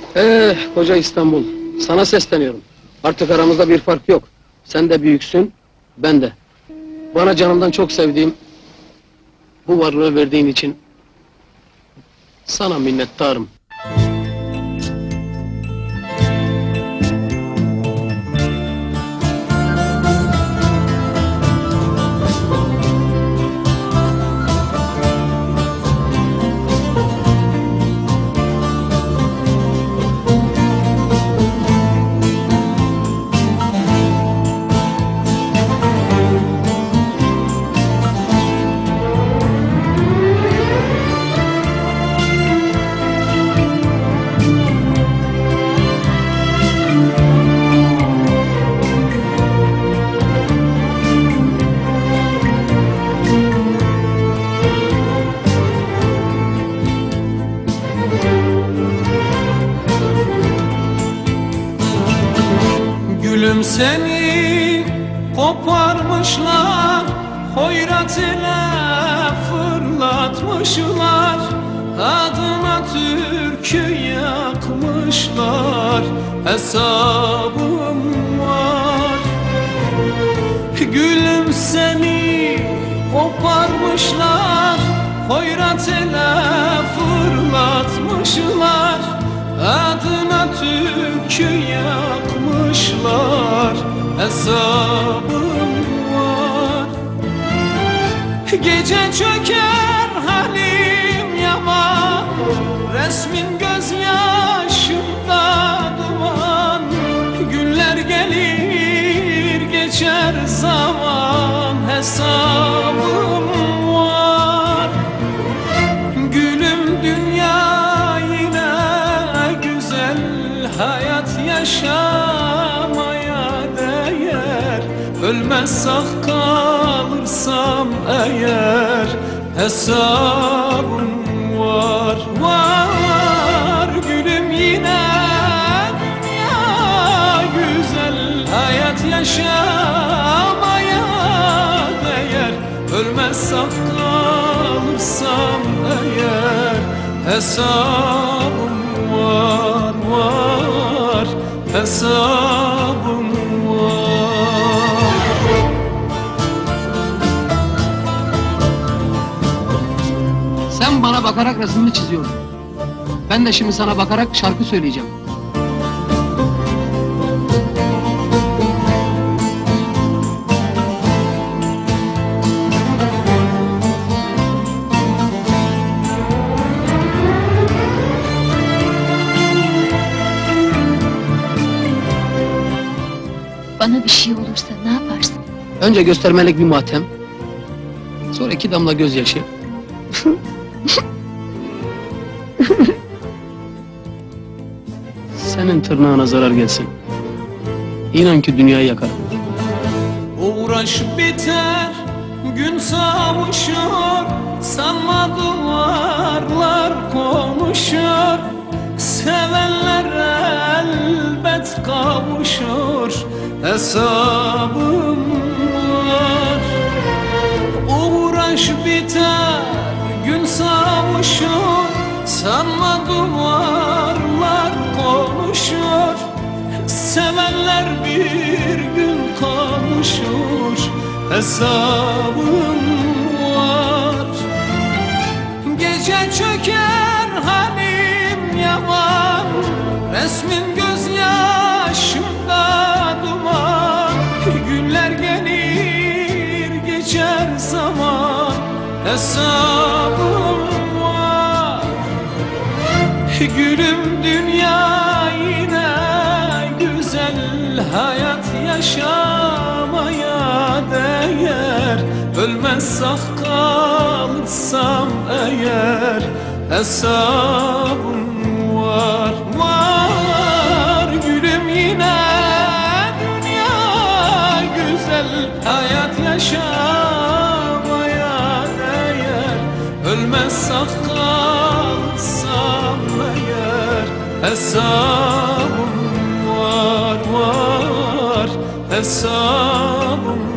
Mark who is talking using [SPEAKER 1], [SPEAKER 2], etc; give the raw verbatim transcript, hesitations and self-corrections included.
[SPEAKER 1] Eh, koca İstanbul, sana sesleniyorum. Artık aramızda bir fark yok. Sen de büyüksün, ben de. Bana canımdan çok sevdiğim bu varlığı verdiğin için sana minnettarım.
[SPEAKER 2] Gülüm seni koparmışlar, hoyrat ile fırlatmışlar, adına türkü yakmışlar, hesabım var. Gülüm seni koparmışlar, hoyrat ile fırlatmışlar, adına türkü yakmışlar, hesabım var. Gece çöker halim yaman, resmin gözyaşımda duman. Günler gelir geçer zaman, hesabım var. Gülüm dünya yine güzel, hayat yaşamaya değer. Ölmez sağ kalırsam eğer, hesabım var, var. Gülüm yine dünya güzel, hayat yaşamaya değer. Ölmez sağ kalırsam eğer, hesabım var, var, hesabım var.
[SPEAKER 1] Sen bana bakarak resmini çiziyorsun. Ben de şimdi sana bakarak şarkı söyleyeceğim.
[SPEAKER 3] Bana bir şey olursa ne yaparsın?
[SPEAKER 1] Önce göstermelik bir matem, sonra iki damla gözyaşı. Senin tırnağına zarar gelsin. İnan ki dünyayı yakarım.
[SPEAKER 2] Uğraş biter, gün savuşur, sanma duvarlar konuşur. Sevenler elbet kavuşur, hesabım var. Uğraş biter, gün savuşur, sanma duvarlar konuşur. Sevenler bir gün kavuşur, hesabım var. Gece çöker halim yaman, resmin gözyaşımda duman. Günler gelir geçer zaman, hesabım var. Gülüm dünya yine güzel, hayat yaşamaya değer. Ölmez sağ kalırsam eğer, hesabım var, var. Gülüm yine dünya güzel, hayat yaşamaya değer. Ölmez sağ kalırsam eğer, hesabım var, var, hesabım